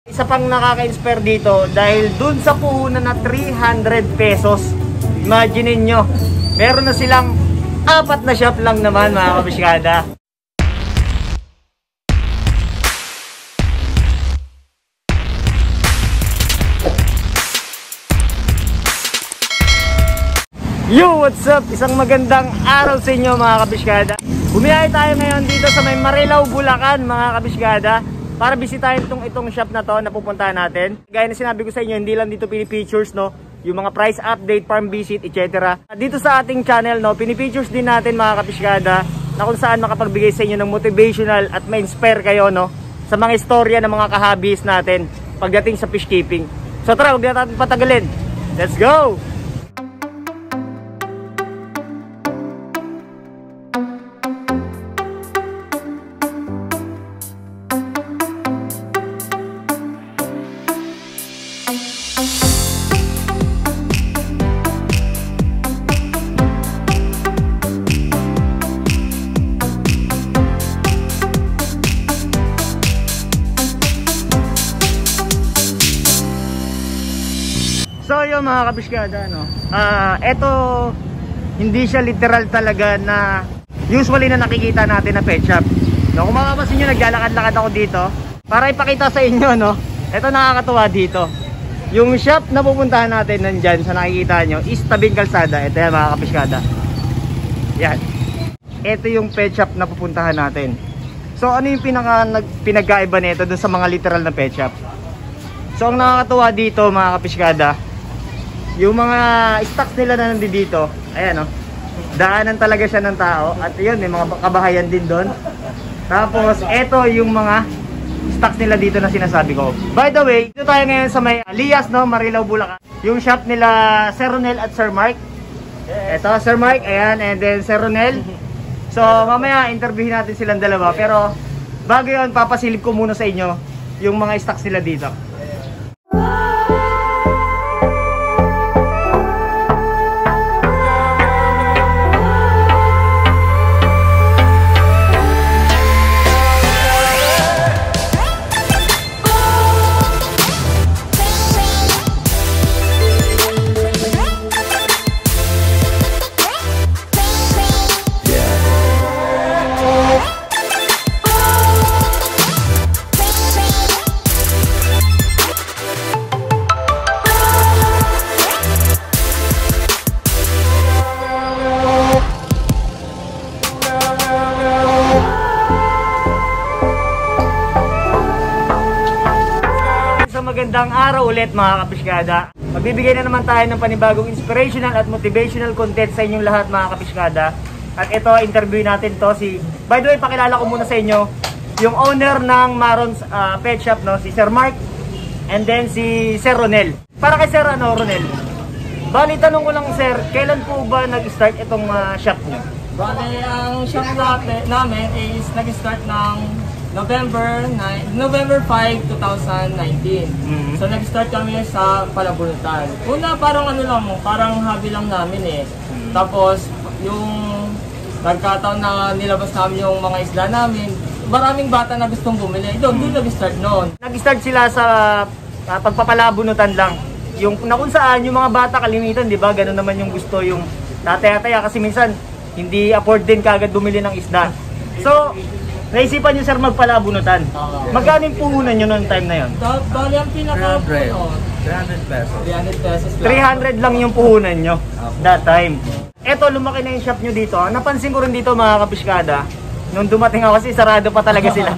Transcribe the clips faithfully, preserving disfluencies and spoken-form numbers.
Isa pang nakaka-inspire dito dahil dun sa puhunan na three hundred pesos, imagine nyo, meron na silang apat na shop lang naman mga kabiskada. Yo, what's up? Isang magandang araw sa inyo mga kabiskada. Bumiyahe tayo ngayon dito sa may Marilao, Bulacan mga kabiskada, para bisitahin itong, itong shop na to na pupuntahan natin. Gaya na sinabi ko sa inyo, hindi lang dito pinipictures, no? Yung mga price update, farm visit, et cetera. Dito sa ating channel, no, pinipictures din natin mga kabiskada na kung saan makapagbigay sa inyo ng motivational at ma-inspire kayo, no, sa mga istorya ng mga kahabis natin pagdating sa fish keeping. So tara, huwag natin patagalin. Let's go! So yun mga kabiskada, no? Ah, uh, eto hindi siya literal talaga na usually na nakikita natin na pet shop. No, kung makapansin niyo, naglalakad-lakad ako dito para ipakita sa inyo, no? Eto nakakatuwa dito. Yung shop na pupuntahan natin nandiyan sa nakikita nyo is tabing kalsada. Ito yan mga kabiskada. Yan. Ito yung pet shop na pupuntahan natin. So ano yung pinaka pinagkaiba nito dun sa mga literal na pet shop? So ang nakakatuwa dito mga kabiskada, yung mga stocks nila na nandito, ayan o, daanan talaga siya ng tao. At yun, may mga kabahayan din doon. Tapos, eto yung mga stocks nila dito na sinasabi ko. By the way, dito tayo ngayon sa may Alias, no, Marilao, Bulacan. Yung shop nila Sir Ronel at Sir Mark. Eto, Sir Mark, ayan, and then Sir Ronel. So, mamaya, interviewin natin silang dalawa. Pero, bago yun, papasilip ko muna sa inyo yung mga stocks nila dito. Magandang araw ulit mga kapiskada. Magbibigay na naman tayo ng panibagong inspirational at motivational content sa inyong lahat mga kapiskada. At ito, interview natin to si, by the way, pakilala ko muna sa inyo yung owner ng Maron's uh, Pet Shop, no, si Sir Mark, and then si Sir Ronel. Para kay Sir ano, Ronel, bali tanong ko lang sir, kailan po ba nag-start itong uh, shop niyo? Bali, ang shop natin, namin is nag-start ng November five, two thousand nineteen. Mm-hmm. So nag-start kami sa Palabunutan. Una parang ano lang mo, parang hobby lang namin eh. Mm-hmm. Tapos yung nagkataon na nilabas namin yung mga isda namin, maraming bata na gustong bumili. Doon, mm-hmm. doon nag-start noon. Nag-start sila sa uh, pagpapalabunutan lang. Yung na kung saan yung mga bata kalimitan, di ba? Ganun naman yung gusto yung tataya-taya kasi minsan hindi afford din kagad bumili ng isda. So naisipan nyo sir magpalabunutan. Uh, Magkano yung puhunan nyo noong time na yun? Bali ang pinaka three hundred pesos. three hundred pesos lang. three hundred lang yung puhunan nyo that time. Eto, lumaki na yung shop nyo dito. Napansin ko rin dito mga kapiskada, nung dumating ako kasi sarado pa talaga sila.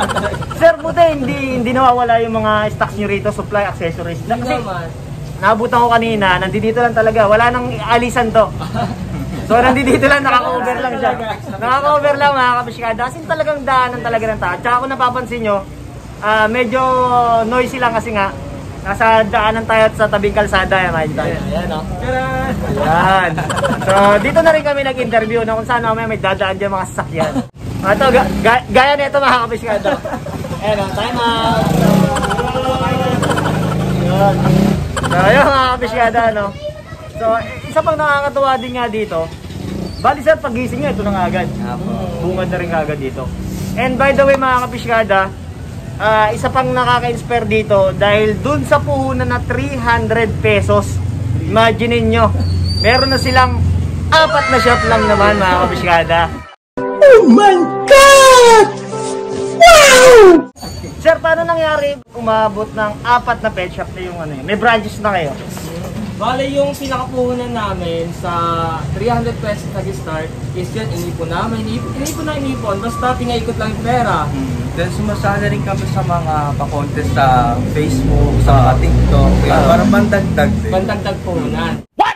Sir, buti hindi, hindi nawawala yung mga stocks nyo rito, supply, accessories. Kasi naabutan ko kanina, nandito lang talaga. Wala nang alisan to. So nandito lang, naka-cover lang siya. Naka-cover lang mga kapiskada. Kasi talagang daanan talaga ng tao. Tsaka kung napapansin nyo, uh, medyo noisy lang kasi nga nasa daanan tayo sa tabing kalsada. Yan, right tayo. Ayan, o. Yan. So dito na rin kami nag-interview na kung saan mamaya may dadaan dyan mga sasakyan. Ito, ga ga gaya nito mga kapiskada. Ayan o, time out. Yan. So yun mga kapiskada, no? So isa pang nakakatuwa din nga dito, bali sir, pagising nyo, ito na nga agad. Bungad na rin agad dito. And by the way mga kapiskada, uh, isa pang nakaka-inspire dito dahil dun sa puhunan na three hundred pesos, imagine nyo, meron na silang apat na shop lang naman mga kabiskada. Oh my God! Wow! Sir, paano nangyari umabot ng apat na pet shop na yung ano yun? May branches na kayo? Bale, yung pinakapuhunan namin sa three hundred pesos nag-start is yun, inipon namin. Inipon, inipon na inipon, basta pinaikot lang yung pera. Hmm. Then sumasali rin kami sa mga pa-contest sa Facebook, sa TikTok. Kaya Uh, parang bandagdag din. Bandagdag puhunan. What?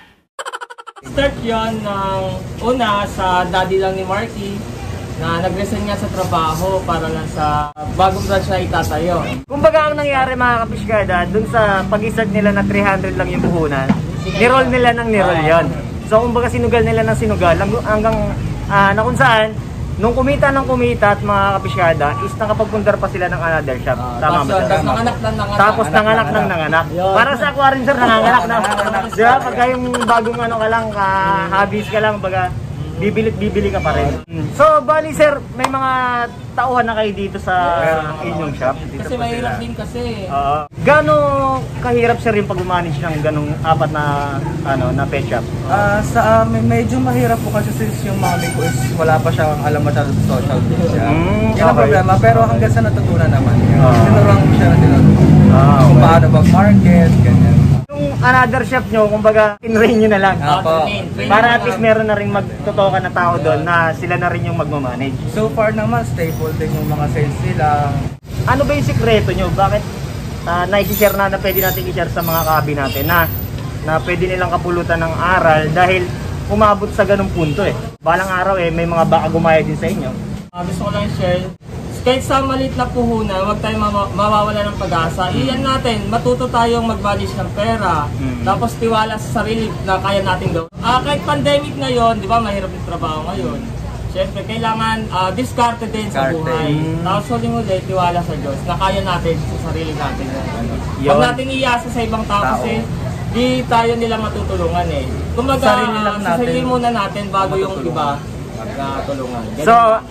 Start yon ng una sa daddy lang ni Marky na nag-resign nga sa trabaho para lang sa bagong branch na itatayo. Kumbaga ang nangyari mga kapiskada, dun sa pag-start nila na three hundred lang yung puhunan, niroll nila ng niroll yon. So kumbaga sinugal nila ng sinugal hanggang uh, na kung saan, nung kumita ng kumita at mga kapiskada, is nakapagpundar pa sila ng another shop. Uh, Tama ba? Tapos nanganak ng nanganak. Tapos nanganak ng nanganak. Para sa aquarium sir, nanganak na. Diba? Pagka yung bagong ano ka lang, uh, hobbies ka lang, baga, bibilit bibili ka pa rin. So, bali sir, may mga tauhan na kayo dito sa inyong shop. Dito Kasi mahirap din kasi. Uh, Gano kahirap sir yung pag-manage ng ganong apat na ano na pet shop? Ah, sa amin, medyo mahirap po kasi since yung mami ko is wala pa siyang alam masyado sa social media. Mm, Yan ang okay. problema, pero hanggang sa natutunan naman. Ah. Tinuruan ko siya na tinuruan. Ah, Kung okay. paano mag-market, ganyan. Yung another shop nyo, kumbaga, in-rain nyo na lang. Ah, po. Para at least meron na rin magtutokan na tao doon na sila na rin yung magmamanage. So far naman, stable din yung mga sales nila. Ano ba yung sikreto nyo? Bakit uh, na-share na na pwede natin i-share sa mga kabi natin na na pwede nilang kapulutan ng aral dahil umabot sa ganung punto eh. Balang araw eh, may mga baka gumaya din sa inyo. Uh, gusto ko lang share, kahit sa maliit na puhunan, huwag tayong ma mawawala ng pag-asa. Iyan natin, matuto tayong mag-manage ng pera. Mm. Tapos tiwala sa sarili na kaya natin gawin. Uh, kahit pandemic ngayon, di ba, mahirap yung trabaho ngayon. Siyempre, kailangan uh, diskarte din sa Diskarte. buhay. Mm. Tapos huli-huli, tiwala sa Diyos na kaya natin sa sarili natin. Yun. Huwag natin iasa sa ibang tao, Tao. kasi di tayo nila matutulungan eh. Kumbaga, Sarili lang sa sarili natin. muna natin bago yung Matutulungan. iba magtulungan. So,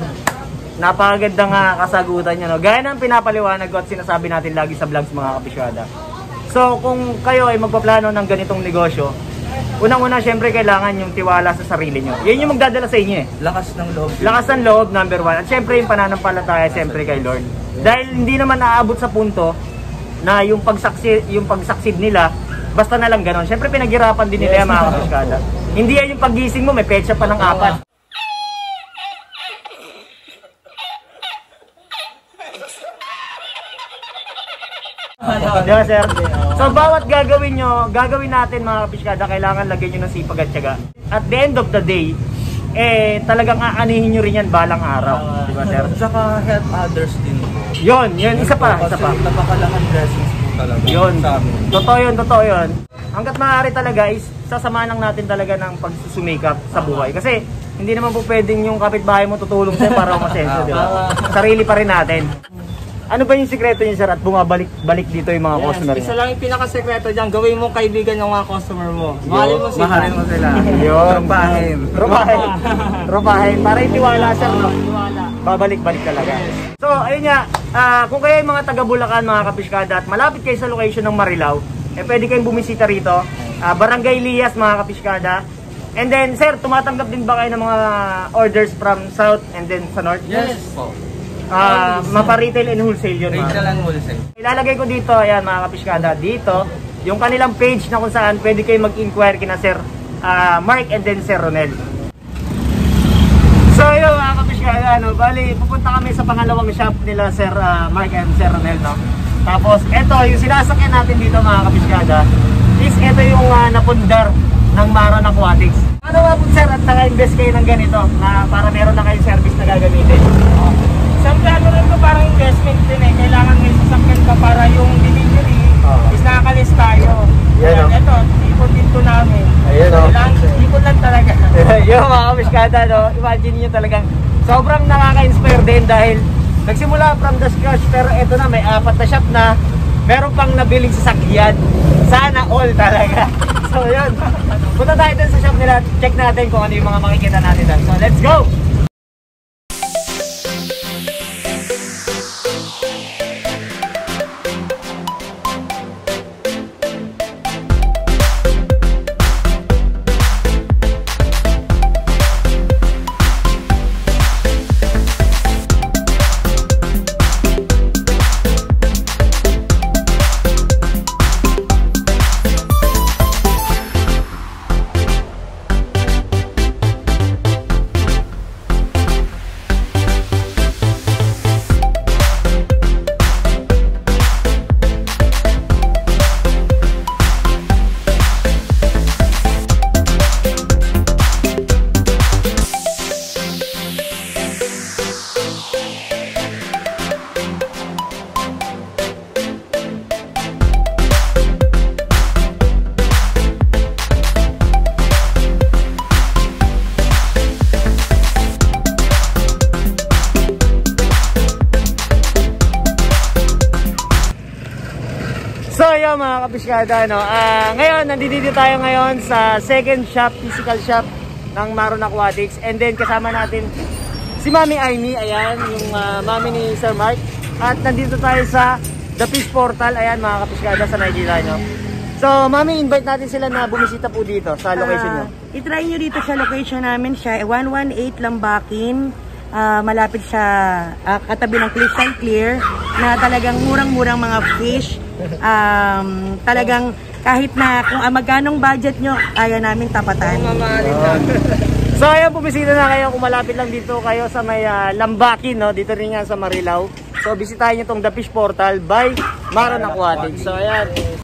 napakaganda nga kasagutan nyo, no? Gaya ng pinapaliwanag ko at sinasabi natin lagi sa vlogs mga kapisyada. So, kung kayo ay magpaplano ng ganitong negosyo, unang-una syempre kailangan yung tiwala sa sarili nyo. Yan yung magdadala sa inyo eh. Lakas ng loob. Lakas ng loob, number one. At syempre yung pananampalataya, syempre kay Lord. Dahil hindi naman naaabot sa punto na yung pagsaksid, yung pagsaksid nila, basta na lang ganon. Syempre pinaghirapan din nila yung mga kapisyada. Hindi yan yung paggising mo, may petsa pa ng apat. Diba sir? So bawat gagawin nyo, gagawin natin mga kapiskada, kailangan lagyan nyo ng sipag at tiyaga. At the end of the day, eh talagang aanihin nyo rin yan balang araw. Diba sir? At saka help others din po. Yun, yun, isa pa, isa pa. Kasi napakalaking blessings po talaga Yun, sa amin. totoo yun, totoo yun. Hanggat maaari talaga is sasamahan lang natin talaga ng pagsusumikap sa buhay. Kasi hindi naman po pwedeng yung kapitbahay mo tutulong sa'yo para umasenso, di ba? Sarili pa rin natin. Ano ba yung sikreto niyo sir at bumabalik-balik dito yung mga Yes, customer isa niyo? lang yung pinakasekreto dyan, gawin mo kaibigan ng mga customer mo. Mahalin mo sila. Mahalin mo sila. Yun. Tropahin. Tropahin. Tropahin. Para itiwala sir, no? Tiwala. Babalik-balik talaga. So, ayun nga, ah, kung kayo yung mga taga Bulacan, mga kapiskada, at malapit kayo sa location ng Marilao, eh pwede kayong bumisita rito. Ah, Barangay Lias, mga kapiskada. And then, sir, tumatanggap din ba kayo ng mga orders from South and then sa North? Yes po. Ah, mapa-retail and wholesale yun, mga. Retail and wholesale. Ilalagay ko dito, ayan mga kapiskada, dito, yung kanilang page na kung saan pwede kayo mag-inquire kina Sir ah, Mark and then Sir Ronel. So yun mga kapiskada, ano, bali, pupunta kami sa pangalawang shop nila Sir ah, Mark and Sir Ronel, no? Tapos, eto, yung sinasakyan natin dito mga kapiskada, is eto yung uh, napundar ng Maron Aquatics. Ano nga po sir, at naka-invest kayo ng ganito, na para meron na kayong service na gagamitin? Siyempre ano rin to, parang investment din eh. Kailangan may sasakyan ka para yung delivery Oo. is nakakalis tayo. Yan, oh. Ito, ipon dito namin. Ayan, oh. Kailangan, ipon lang talaga. Yung mga kapiskada, no? Imagine nyo talagang sobrang nakaka-inspire din dahil nagsimula from the scratch pero eto na, may apat na shop na, meron pang nabiling sasakyan. Sana all talaga. So yun, punta tayo dun sa shop nila, check natin kung ano yung mga makikita natin dun. So let's go! So yun mga kapiskada, no? uh, ngayon nandito tayo ngayon sa second shop, physical shop ng Maron Aquatics. And then kasama natin si Mami Aimee, ayan, yung uh, mami ni Sir Mark. At nandito tayo sa The Fish Portal, ayan mga kapiskada, sa Nigeria, no? So Mami, invite natin sila na bumisita po dito sa location nyo. Uh, I-try nyo dito sa location namin siya, one one eight Lambakin. Uh, malapit sa uh, katabi ng Crystal Clear, na talagang murang-murang mga fish. Um, talagang kahit na kung uh, magkanong budget nyo, kaya namin tapatan. So ayan, bumisita na kayo kung malapit lang dito kayo sa may uh, Lambakin, no? Dito rin nga sa Marilao. So bisitahin nyo itong The Fish Portal by Maron Aquatics. So ayan,